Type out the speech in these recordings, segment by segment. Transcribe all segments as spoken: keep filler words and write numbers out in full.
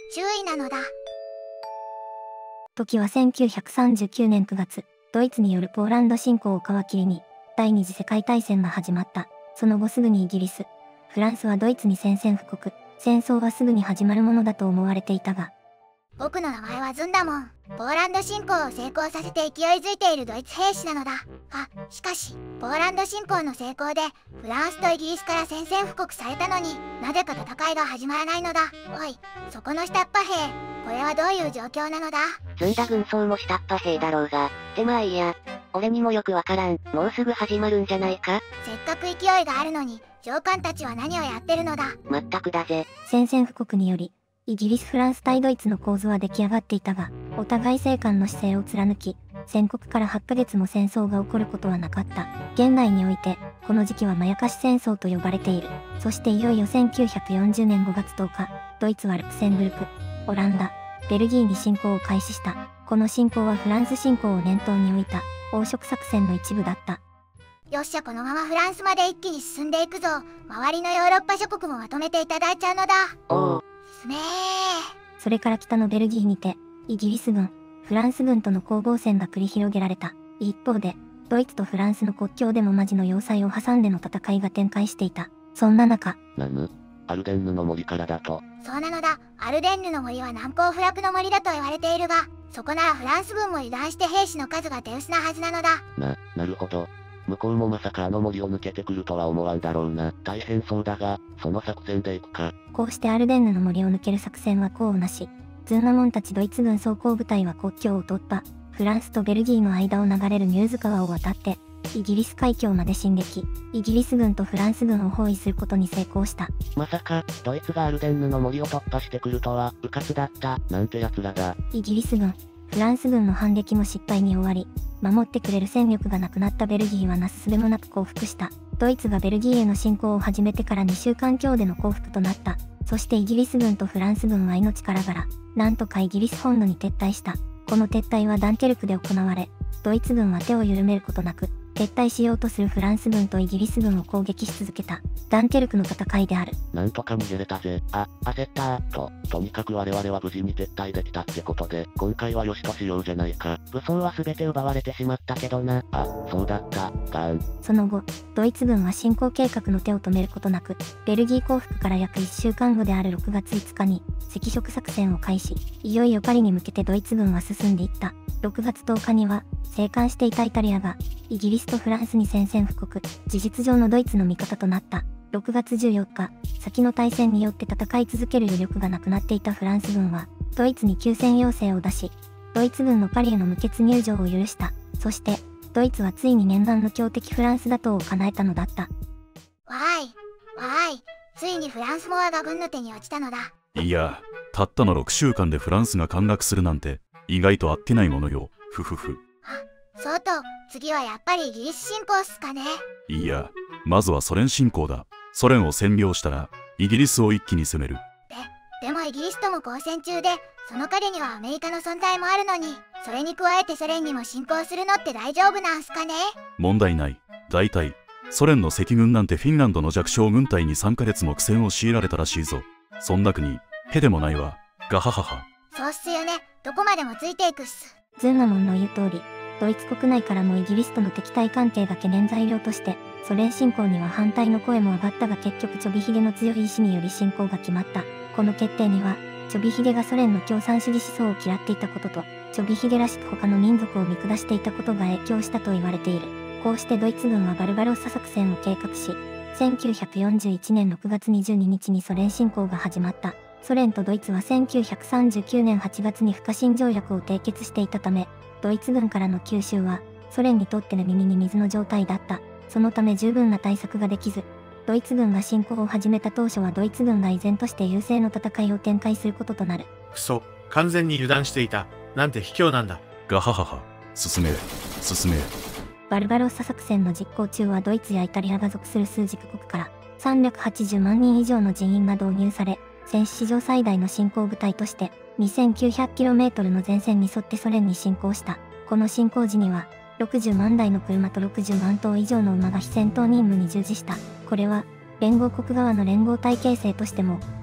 注意なのだ。 時はせんきゅうひゃくさんじゅうきゅうねんくがつ、ドイツによるポーランド侵攻を皮切りに、第二次世界大戦が始まった。その後すぐにイギリス、フランスはドイツに宣戦布告、戦争はすぐに始まるものだと思われていたが、 僕の名前はズンダモン。ポーランド侵攻を成功させて勢いづいているドイツ兵士なのだ。あ、しかし、ポーランド侵攻の成功で、フランスとイギリスから宣戦布告されたのになぜか戦いが始まらないのだ。おい、そこの下っ端兵、これはどういう状況なのだ？ ずんだ軍曹も下っ端兵だろうが、でまあいいや。俺にもよくわからん。もうすぐ始まるんじゃないか？ せっかく勢いがあるのに、上官たちは何をやってるのだ？ まったくだぜ。 宣戦布告により、イギリス・フランス対ドイツの構図は出来上がっていたが、お互い静観の姿勢を貫き、宣告からはちかげつも戦争が起こることはなかった。現代において、この時期はまやかし戦争と呼ばれている。そしていよいよせんきゅうひゃくよんじゅうねんごがつとおか、ドイツはルクセンブルク、オランダ、ベルギーに侵攻を開始した。この侵攻はフランス侵攻を念頭に置いた黄色作戦の一部だった。 よっしゃ、このままフランスまで一気に進んでいくぞ。周りのヨーロッパ諸国もまとめていただいちゃうのだ。 おお。 すめー。 それから北のベルギーにて、イギリス軍、フランス軍との攻防戦が繰り広げられた。一方で、ドイツとフランスの国境でもマジの要塞を挟んでの戦いが展開していた。そんな中、 なぬ？アルデンヌの森からだと。 そうなのだ。アルデンヌの森は難攻不落の森だと言われているが、そこならフランス軍も油断して兵士の数が手薄なはずなのだ。 な、なるほど。向こうもまさかあの森を抜けてくるとは思わんだろうな。大変そうだが、その作戦で行くか。 こうしてアルデンヌの森を抜ける作戦は功をなし、ズンナモンたちドイツ軍装甲部隊は国境を突破、フランスとベルギーの間を流れるミューズ川を渡って、イギリス海峡まで進撃、イギリス軍とフランス軍を包囲することに成功した。 まさか、ドイツがアルデンヌの森を突破してくるとは、うかつだった、なんて奴らだ。 イギリス軍、フランス軍の反撃も失敗に終わり、守ってくれる戦力がなくなったベルギーはなすすべもなく降伏した。ドイツがベルギーへの侵攻を始めてからにしゅうかん強での降伏となった。そしてイギリス軍とフランス軍は命からがら、なんとかイギリス本土に撤退した。この撤退はダンケルクで行われ、ドイツ軍は手を緩めることなく、撤退しようとするフランス軍とイギリス軍を攻撃し続けた。ダンケルクの戦いである。 なんとか逃げれたぜ。あ、焦ったーと。とにかく我々は無事に撤退できたってことで、今回はよしとしようじゃないか。 武装は全て奪われてしまったけどな。 あ、そうだった。ガーン。 その後、ドイツ軍は侵攻計画の手を止めることなく、ベルギー降伏から約いっしゅうかんごであるろくがついつかに、赤色作戦を開始。いよいよパリに向けてドイツ軍は進んでいった。ろくがつとおかには、静観していたイタリアが、イギリスとフランスに宣戦布告、事実上のドイツの味方となった。ろくがつじゅうよっか、先の大戦によって戦い続ける余力がなくなっていたフランス軍は、ドイツに休戦要請を出し、ドイツ軍のパリへの無血入城を許した。そして、ドイツはついに念願の強敵フランス打倒を叶えたのだった。 わーい、わーい、ついにフランスも我が軍の手に落ちたのだ。 いや、たったのろくしゅうかんでフランスが陥落するなんて、意外とあってないものよ。ふふふ。 あ、そうと、次はやっぱりイギリス侵攻っすかね。 いや、まずはソ連侵攻だ。ソ連を占領したら、イギリスを一気に攻める。 で、でもイギリスとも交戦中で、その陰にはアメリカの存在もあるのに、それに加えてソ連にも侵攻するのって大丈夫なんすかね？ 問題ない。大体、ソ連の赤軍なんてフィンランドの弱小軍隊にさんかげつも苦戦を強いられたらしいぞ。そんな国、へでもないわ。ガハハハ。 そうっすよね。どこまでもついていくっす。 ズンナモンの言う通り、ドイツ国内からもイギリスとの敵対関係が懸念材料として、ソ連侵攻には反対の声も上がったが結局チョビヒゲの強い意志により侵攻が決まった。この決定には、チョビヒゲがソ連の共産主義思想を嫌っていたことと、チョビヒゲらしく他の民族を見下していたことが影響したと言われている。こうしてドイツ軍はバルバロッサ作戦を計画し、せんきゅうひゃくよんじゅういちねんろくがつにじゅうににちにソ連侵攻が始まった。ソ連とドイツはせんきゅうひゃくさんじゅうきゅうねんはちがつに不可侵条約を締結していたため、ドイツ軍からの吸収は、ソ連にとっての耳に水の状態だった。そのため十分な対策ができず、ドイツ軍が侵攻を始めた当初はドイツ軍が依然として優勢の戦いを展開することとなる。 くそ、完全に油断していた。なんて卑怯なんだ。 ガハハハ。進め、進め。 バルバロッサ作戦の実行中はドイツやイタリアが属する数軸国からさんびゃくはちじゅうまんにん以上の人員が導入され、戦死史上最大の侵攻部隊として にせんきゅうひゃくキロメートル の前線に沿ってソ連に侵攻した。この侵攻時にはろくじゅうまんだいの車とろくじゅうまんとう以上の馬が非戦闘任務に従事した。これは連合国側の連合体形成としても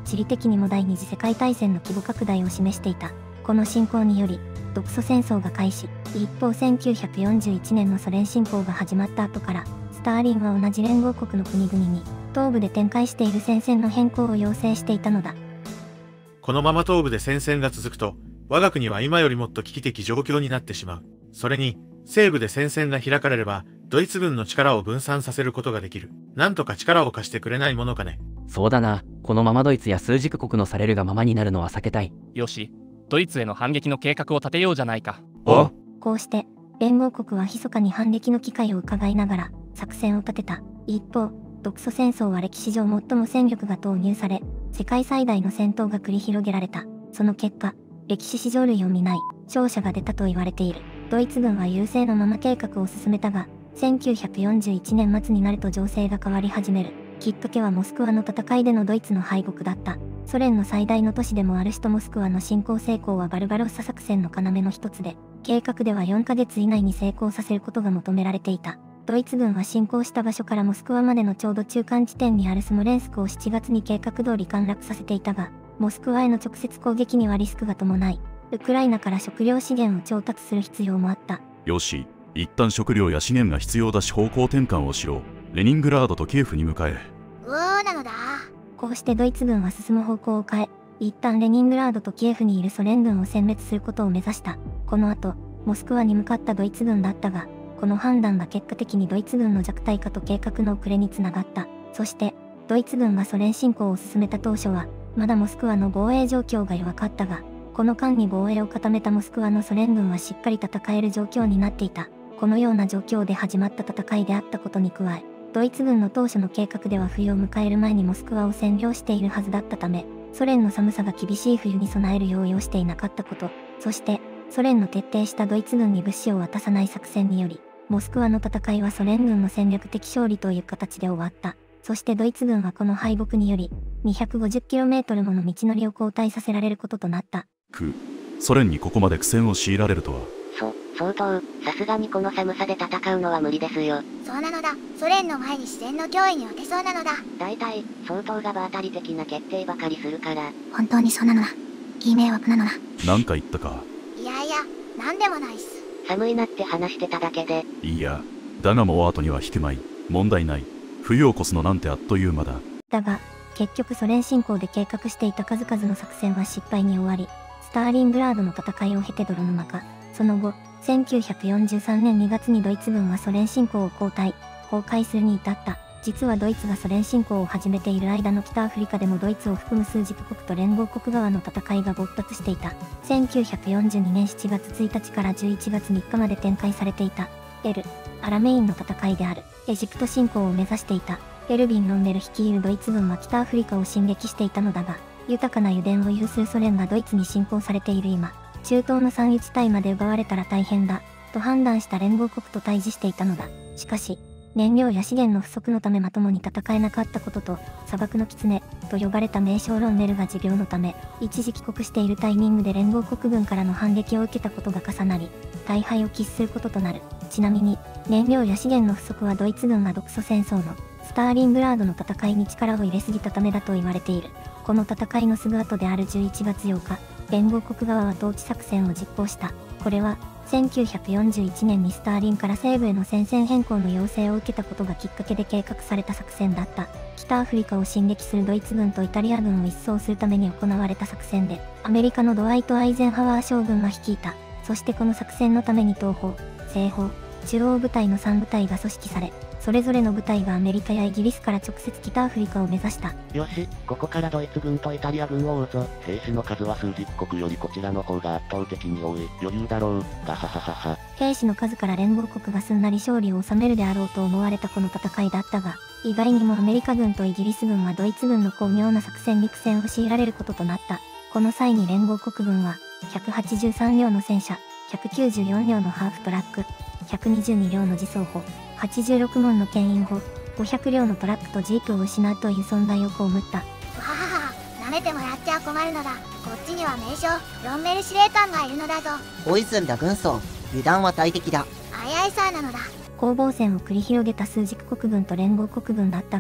地理的にも第二次世界大戦の規模拡大を示していた。この侵攻により独ソ戦争が開始。一方せんきゅうひゃくよんじゅういちねんのソ連侵攻が始まった後からスターリンは同じ連合国の国々に東部で展開している戦線の変更を要請していたのだ。 このまま東部で戦線が続くと、我が国は今よりもっと危機的状況になってしまう。それに、西部で戦線が開かれれば、ドイツ軍の力を分散させることができる。なんとか力を貸してくれないものかね。 そうだな。このままドイツや枢軸国のされるがままになるのは避けたい。 よし、ドイツへの反撃の計画を立てようじゃないか。 おこうして連合国は密かに反撃の機会を伺いながら作戦を立てた。一方独ソ戦争は歴史上最も戦力が投入され世界最大の戦闘が繰り広げられた。その結果歴史史上類を見ない勝者が出たと言われている。ドイツ軍は優勢のまま計画を進めたがせんきゅうひゃくよんじゅういちねん末になると情勢が変わり始める。きっかけはモスクワの戦いでのドイツの敗北だった。ソ連の最大の都市でもある首都モスクワの侵攻成功はバルバロッサ作戦の要の一つで、計画ではよんかげつ以内に成功させることが求められていた。ドイツ軍は侵攻した場所からモスクワまでのちょうど中間地点にあるスモレンスクをしちがつに計画通り陥落させていたが、モスクワへの直接攻撃にはリスクが伴い、ウクライナから食料資源を調達する必要もあった。 よし、一旦食料や資源が必要だし方向転換をしろ。レニングラードとキエフに向かえ。 うおーなのだ。 こうしてドイツ軍は進む方向を変え、一旦レニングラードとキエフにいるソ連軍を殲滅することを目指した。この後、モスクワに向かったドイツ軍だったが、この判断が結果的にドイツ軍の弱体化と計画の遅れにつながった。そして、ドイツ軍がソ連侵攻を進めた当初は、まだモスクワの防衛状況が弱かったが、この間に防衛を固めたモスクワのソ連軍はしっかり戦える状況になっていた。このような状況で始まった戦いであったことに加え、ドイツ軍の当初の計画では冬を迎える前にモスクワを占領しているはずだったため、ソ連の寒さが厳しい冬に備えるよう要していなかったこと、そしてソ連の徹底したドイツ軍に物資を渡さない作戦により、モスクワの戦いはソ連軍の戦略的勝利という形で終わった。そしてドイツ軍はこの敗北により、にひゃくごじゅっキロメートル もの道のりを後退させられることとなった。 く、ソ連にここまで苦戦を強いられるとは。 そ、相当、さすがにこの寒さで戦うのは無理ですよ。 そうなのだ。ソ連の前に自然の脅威に負けそうなのだ。 大体、相当が場当たり的な決定ばかりするから。 本当にそうなのだ。いい迷惑なのだ。 なんか言ったか。 いやいや、なんでもないっす。 寒いなって話してただけで。 いいや、だがもう後には引けまい。問題ない。冬を越すのなんてあっという間だ。 だが、結局ソ連侵攻で計画していた数々の作戦は失敗に終わり、スターリングラードの戦いを経て泥沼化。その後、せんきゅうひゃくよんじゅうさんねんにがつにドイツ軍はソ連侵攻を後退、崩壊するに至った。実はドイツがソ連侵攻を始めている間の北アフリカでもドイツを含む枢軸国と連合国側の戦いが勃発していた。せんきゅうひゃくよんじゅうにねんしちがつついたちからじゅういちがつみっかまで展開されていた。エル・アラメインの戦いである。エジプト侵攻を目指していた。エルビン・ロンメル率いるドイツ軍は北アフリカを進撃していたのだが、豊かな油田を有するソ連がドイツに侵攻されている今、中東の産油地帯まで奪われたら大変だ、と判断した連合国と対峙していたのだ。しかし、燃料や資源の不足のためまともに戦えなかったことと、砂漠の狐と呼ばれた名将ロンメルが持病のため、一時帰国しているタイミングで連合国軍からの反撃を受けたことが重なり、大敗を喫することとなる。ちなみに、燃料や資源の不足はドイツ軍が独ソ戦争のスターリングラードの戦いに力を入れすぎたためだと言われている。この戦いのすぐ後であるじゅういちがつようか、連合国側は統治作戦を実行した。これは、せんきゅうひゃくよんじゅういちねんにスターリンから西部への戦線変更の要請を受けたことがきっかけで計画された作戦だった。北アフリカを進撃するドイツ軍とイタリア軍を一掃するために行われた作戦で、アメリカのドワイト・アイゼンハワー将軍が率いた。そしてこの作戦のために東方、西方、中央部隊のさん部隊が組織され、それぞれの部隊がアメリカやイギリスから直接北アフリカを目指した。 よし、ここからドイツ軍とイタリア軍を追うぞ。兵士の数は数十国よりこちらの方が圧倒的に多い。余裕だろう。ガハハハハ。 兵士の数から連合国がすんなり勝利を収めるであろうと思われたこの戦いだったが、意外にもアメリカ軍とイギリス軍はドイツ軍の巧妙な作戦に苦戦を強いられることとなった。この際に連合国軍は、ひゃくはちじゅうさんりょうの戦車、ひゃくきゅうじゅうよんりょうのハーフトラック、ひゃくにじゅうにりょうの自走砲、はちじゅうろくもんの牽引砲、ごひゃくりょうのトラックとジープを失うという損害を被った。 わははは、舐めてもらっちゃ困るのだ。こっちには名将、ロンメル司令官がいるのだぞ。 大泉だ軍曹、油断は大敵だ。 あいあいさーなのだ。 攻防戦を繰り広げた枢軸国軍と連合国軍だったが、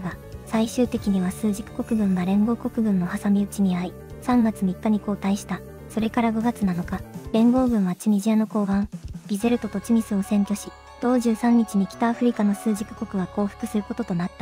最終的には枢軸国軍が連合国軍の挟み撃ちに遭い、さんがつみっかに後退した。それからごがつなのか、連合軍はチュニジアの港湾、ビゼルトとチュニスを占拠し、同じゅうさんにちに北アフリカの枢軸国は降伏することとなった。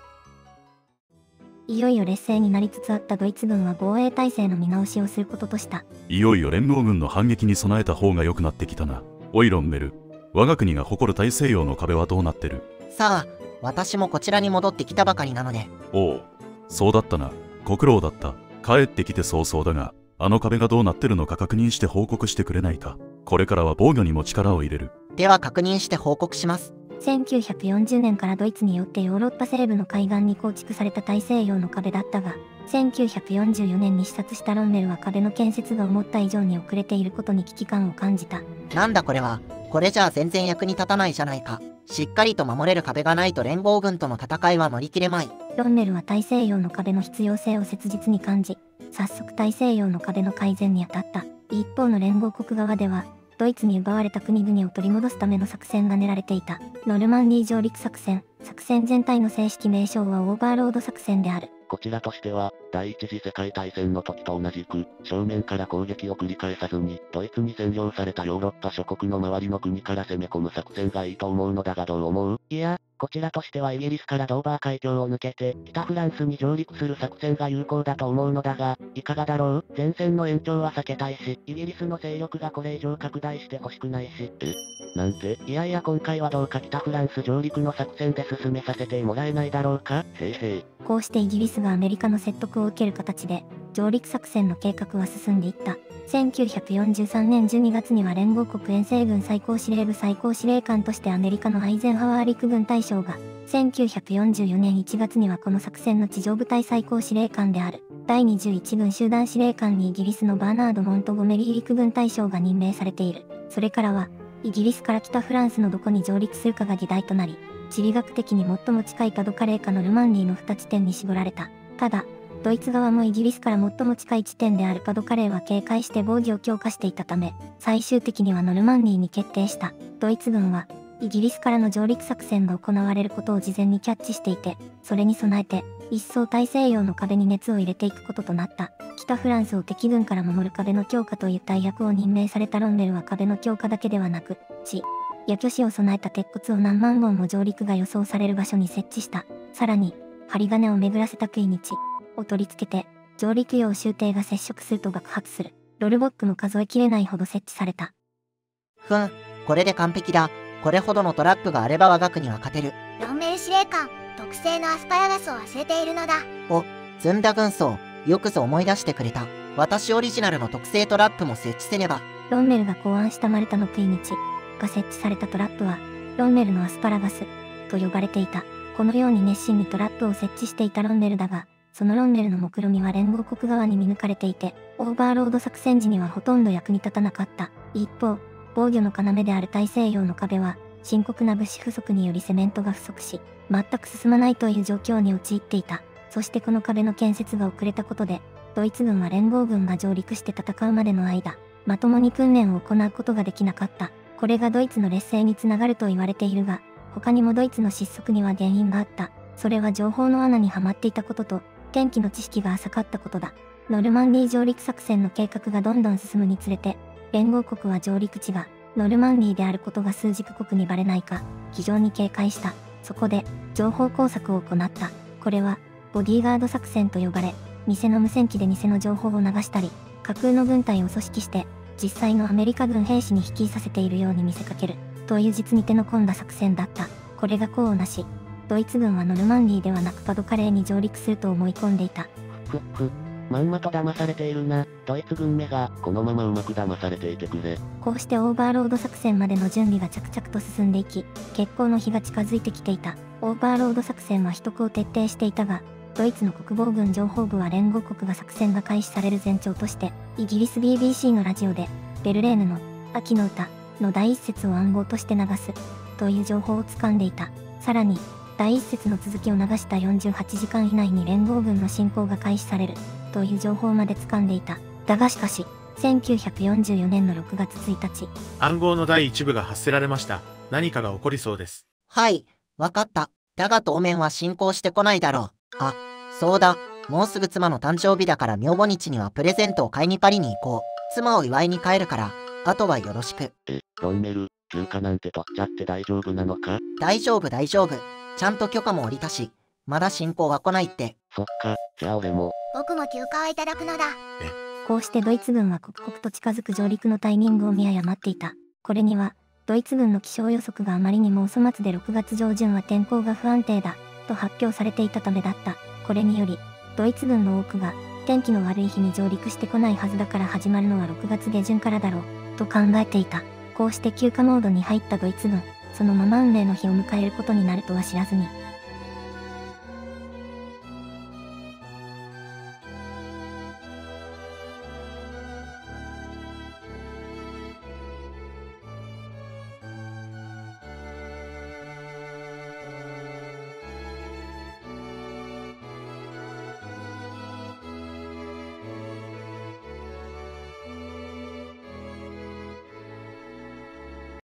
いよいよ劣勢になりつつあったドイツ軍は防衛体制の見直しをすることとした。 いよいよ連合軍の反撃に備えた方が良くなってきたな。オイロンメル、我が国が誇る大西洋の壁はどうなってる？ さあ、私もこちらに戻ってきたばかりなので。 おお、そうだったな。ご苦労だった。帰ってきて早々だが、あの壁がどうなってるのか確認して報告してくれないか。これからは防御にも力を入れる。 では確認して報告します。 せんきゅうひゃくよんじゅうねんからドイツによってヨーロッパ西部の海岸に構築された大西洋の壁だったが、せんきゅうひゃくよんじゅうよねんに視察したロンメルは壁の建設が思った以上に遅れていることに危機感を感じた。 なんだこれは、これじゃあ全然役に立たないじゃないか。しっかりと守れる壁がないと連合軍との戦いは乗り切れまい。 ロンメルは大西洋の壁の必要性を切実に感じ、早速大西洋の壁の改善に当たった。一方の連合国側では、ドイツに奪われた国々を取り戻すための作戦が練られていた。ノルマンディー上陸作戦。作戦全体の正式名称はオーバーロード作戦である。 こちらとしては、第一次世界大戦の時と同じく、正面から攻撃を繰り返さずに、ドイツに占領されたヨーロッパ諸国の周りの国から攻め込む作戦がいいと思うのだがどう思う？いや、こちらとしてはイギリスからドーバー海峡を抜けて、北フランスに上陸する作戦が有効だと思うのだが、いかがだろう？前線の延長は避けたいし、イギリスの勢力がこれ以上拡大してほしくないし。え？なんて？いやいや今回はどうか北フランス上陸の作戦で進めさせてもらえないだろうか？へいへい。 こうしてイギリスがアメリカの説得を受ける形で、上陸作戦の計画は進んでいった。せんきゅうひゃくよんじゅうさんねんじゅうにがつには連合国遠征軍最高司令部最高司令官としてアメリカのアイゼンハワー陸軍大将が、せんきゅうひゃくよんじゅうよねんいちがつにはこの作戦の地上部隊最高司令官である、だいにじゅういちぐん集団司令官にイギリスのバーナード・モントゴメリー陸軍大将が任命されている。それからは、イギリスから北フランスのどこに上陸するかが議題となり、地理学的に最も近いパドカレーかノルマンディーのに地点に絞られた。ただ、ドイツ側もイギリスから最も近い地点であるパドカレーは警戒して防御を強化していたため、最終的にはノルマンディーに決定した。ドイツ軍は、イギリスからの上陸作戦が行われることを事前にキャッチしていて、それに備えて、一層大西洋の壁に熱を入れていくこととなった。北フランスを敵軍から守る壁の強化という大役を任命されたロンメルは壁の強化だけではなく、地、や巨子を備えた鉄骨を何万本も上陸が予想される場所に設置した。さらに、針金を巡らせた杭に地を取り付けて、上陸用終艇が接触すると爆発する。ロルボックも数えきれないほど設置された。 ふん、これで完璧だ。これほどのトラップがあれば我が国は勝てる。 ロンメル司令官、特製のアスパラガスを忘れているのだ。 お、ずんだ軍曹、よくぞ思い出してくれた。私オリジナルの特製トラップも設置せねば。 ロンメルが考案したマルタの杭に地が設置されたトラップは、ロンメルのアスパラガスと呼ばれていた。このように熱心にトラップを設置していたロンメルだが、そのロンメルの目論見は連合国側に見抜かれていて、オーバーロード作戦時にはほとんど役に立たなかった。一方、防御の要である大西洋の壁は、深刻な物資不足によりセメントが不足し、全く進まないという状況に陥っていた。そしてこの壁の建設が遅れたことで、ドイツ軍は連合軍が上陸して戦うまでの間、まともに訓練を行うことができなかった。これがドイツの劣勢につながると言われているが、他にもドイツの失速には原因があった。それは情報の罠にはまっていたことと、天気の知識が浅かったことだ。ノルマンディー上陸作戦の計画がどんどん進むにつれて、連合国は上陸地がノルマンディーであることが枢軸国にバレないか、非常に警戒した。そこで、情報工作を行った。これは、ボディーガード作戦と呼ばれ、偽の無線機で偽の情報を流したり、架空の軍隊を組織して、実際のアメリカ軍兵士に率いさせているように見せかける、という実に手の込んだ作戦だった。これが功をなし、ドイツ軍はノルマンディーではなくパドカレーに上陸すると思い込んでいた。 ふ、ふ、まんまと騙されているな。ドイツ軍めが、このままうまく騙されていてくれ。 こうしてオーバーロード作戦までの準備が着々と進んでいき、決行の日が近づいてきていた。オーバーロード作戦は秘匿を徹底していたが、ドイツの国防軍情報部は連合国が作戦が開始される前兆として、イギリス ビービーシー のラジオで、ベルレーヌの秋の歌の第一節を暗号として流す、という情報を掴んでいた。さらに、第一節の続きを流したよんじゅうはちじかん以内に連合軍の侵攻が開始される、という情報まで掴んでいた。だがしかし、せんきゅうひゃくよんじゅうよねんのろくがつついたち、 暗号の第一部が発せられました。何かが起こりそうです。 はい、わかった。だが当面は進行してこないだろう。 あ、そうだ。もうすぐ妻の誕生日だから明後日にはプレゼントを買いにパリに行こう。妻を祝いに帰るから、あとはよろしく。 え、ロンメル、休暇なんて取っちゃって大丈夫なのか？ 大丈夫大丈夫。ちゃんと許可も下りたし、まだ進行は来ないって。 そっか、じゃあ俺も。 僕も休暇をいただくのだ。 こうしてドイツ軍は刻々と近づく上陸のタイミングを見誤っていた。これには、ドイツ軍の気象予測があまりにもお粗末でろくがつ上旬は天候が不安定だ、と発表されていたためだった。これにより、ドイツ軍の多くが、天気の悪い日に上陸してこないはずだから始まるのはろくがつげじゅんからだろう、と考えていた。こうして休暇モードに入ったドイツ軍、そのまま運命の日を迎えることになるとは知らずに、